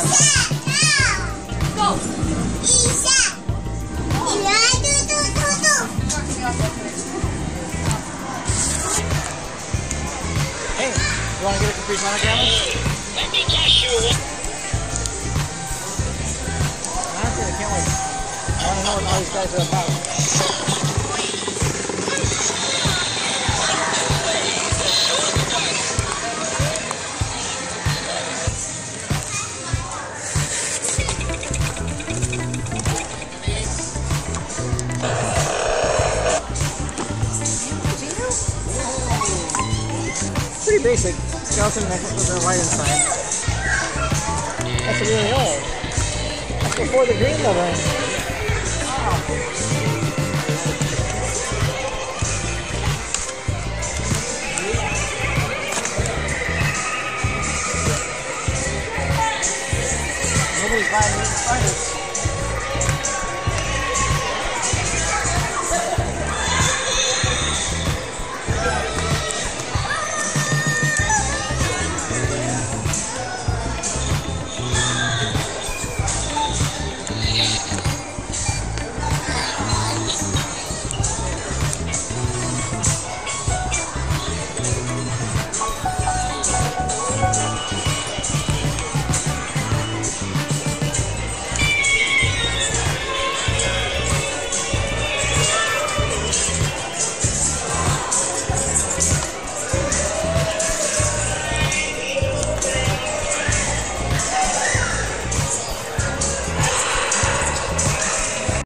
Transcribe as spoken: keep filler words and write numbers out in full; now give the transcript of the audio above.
Go! Hey, you want to get a Capri Sun, Grandma? Let me guess you. Honestly, I can't wait. I want to know what all these guys are about. Pretty basic. Skeleton necklace with a light inside. That's really old. That's before the green level. Wow. Nobody's buying these spiders.